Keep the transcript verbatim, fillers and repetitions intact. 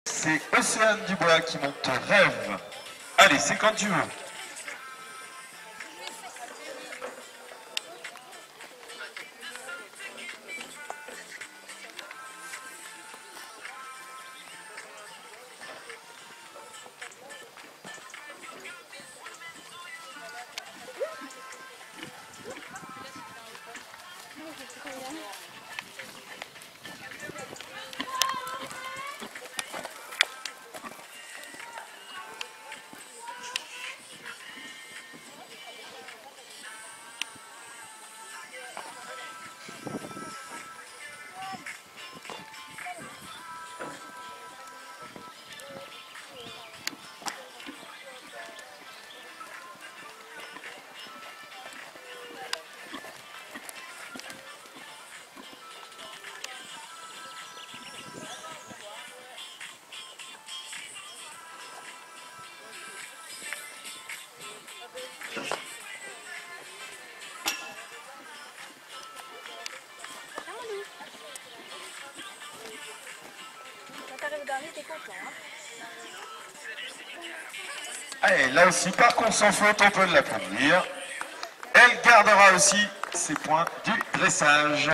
C'est Océane Dubois qui monte Rêve. Allez, c'est quand tu veux. Allez, là aussi, par contre, sans faute, on peut l'applaudir. Elle gardera aussi ses points du dressage.